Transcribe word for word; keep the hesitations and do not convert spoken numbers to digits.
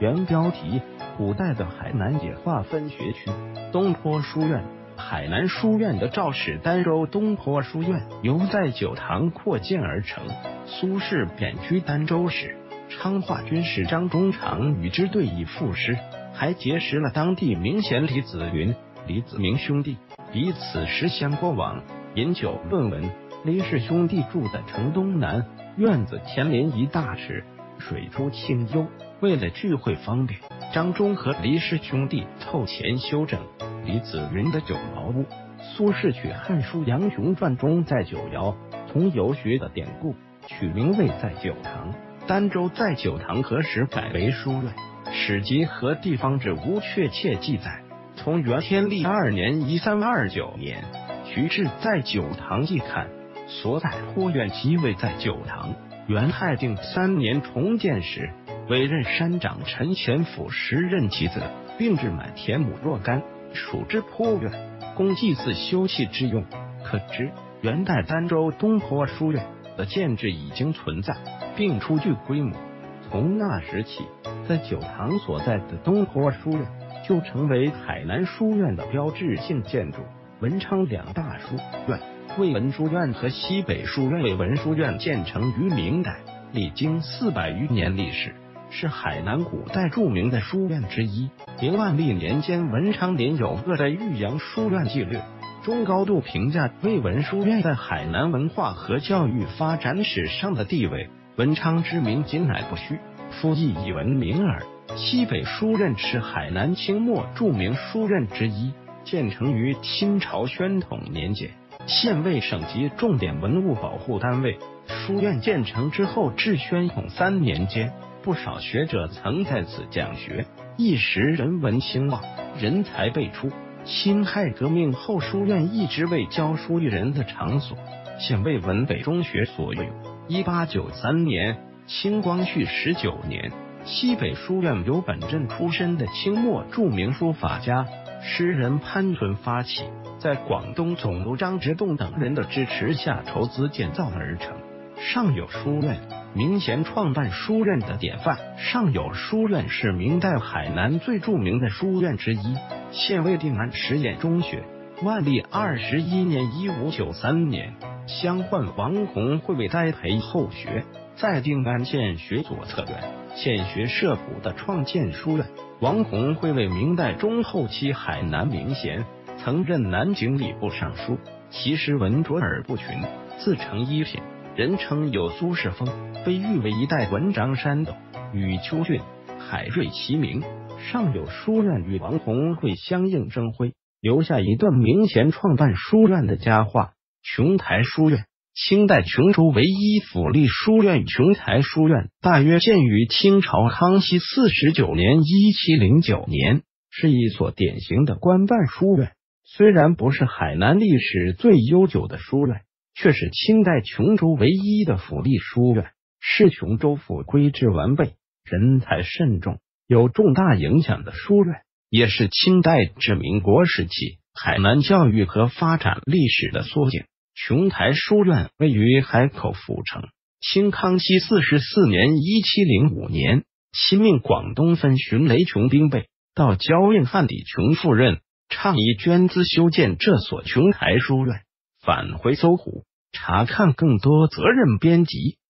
原标题：古代的海南也划分学区。东坡书院，海南书院的赵氏儋州东坡书院由在九堂扩建而成。苏轼贬居儋州时，昌化军师张宗长与之对弈赋诗，还结识了当地名贤李子云、李子明兄弟，彼此时相过往，饮酒论文。李氏兄弟住在城东南，院子前临一大池，水出清幽。为了聚会方便，张忠和李氏兄弟凑钱修整李子云的酒茅屋。苏轼取《汉书·杨雄传》中在九窑从游学的典故，取名为在九堂。儋州在九堂何时改为书院？史籍和地方志无确切记载。从元天历二年（一三二九年）徐志在九堂记看，所在坡院即为在九堂。元泰定三年重建时，委任山长陈潜府时任其子，并置买田亩若干，属之坡院，供祭祀休憩之用。可知元代儋州东坡书院的建制已经存在，并初具规模。从那时起，在九堂所在的东坡书院就成为海南书院的标志性建筑。文昌两大书院，魏文书院和西北书院。魏文书院建成于明代，历经四百余年历史，是海南古代著名的书院之一。明万历年间，文昌林有个在玉阳书院纪略中高度评价魏文书院在海南文化和教育发展史上的地位。文昌之名今乃不虚，夫亦以闻名耳。西北书院是海南清末著名书院之一，建成于清朝宣统年间，现为省级重点文物保护单位。书院建成之后至宣统三年间，不少学者曾在此讲学，一时人文兴旺，人才辈出。辛亥革命后，书院一直为教书育人的场所，现为文北中学所有。一八九三年，清光绪十九年，西北书院由本镇出身的清末著名书法家、诗人潘存发起，在广东总督张之洞等人的支持下筹资建造而成。上有书院，明贤创办书院的典范。上有书院是明代海南最著名的书院之一，现为定安实验中学。万历二十一年（一五九三年），乡宦王弘会为栽培后学，在定安县学左侧院，县学社府的创建书院。王弘会为明代中后期海南名贤，曾任南京礼部尚书，其诗文卓而不群，自成一品，人称有苏轼风，被誉为一代文章山斗，与邱俊、海瑞齐名。上有书院与王弘会相应争辉，留下一段明贤创办书院的佳话。琼台书院，清代琼州唯一府立书院琼台书院，大约建于清朝康熙四十九年（一七零九年），是一所典型的官办书院。虽然不是海南历史最悠久的书院，却是清代琼州唯一的府立书院，是琼州府规制完备、人才慎重、有重大影响的书院，也是清代至民国时期海南教育和发展历史的缩影。琼台书院位于海口府城。清康熙四十四年（一七零五年），亲命广东分巡雷琼兵备到交印汉底琼赴任，倡议捐资修建这所琼台书院。返回搜狐查看更多责任编辑。